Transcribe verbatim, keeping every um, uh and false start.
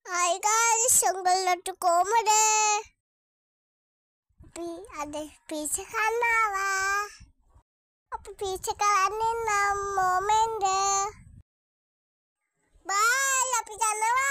Hai guys, උඹලට කොහමද? අපි අද පීච කන්නවා. අපි පීච කරන්නේ නම් මොමෙන්ද?